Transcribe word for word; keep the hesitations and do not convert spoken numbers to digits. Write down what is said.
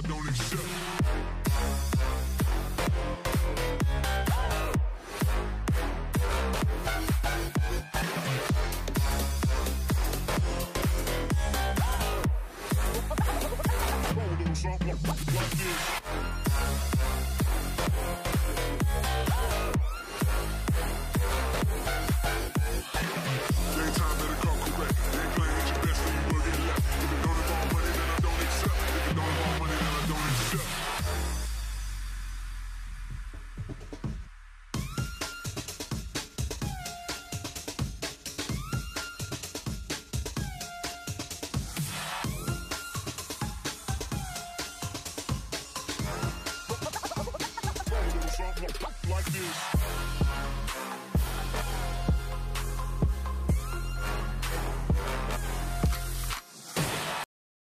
don't accept. Something like this. Daytime better come correct. They ain't playing at your best, then you will get left. If it don't involve money, then I don't accept. If it don't involve money, then I don't accept. Something like this.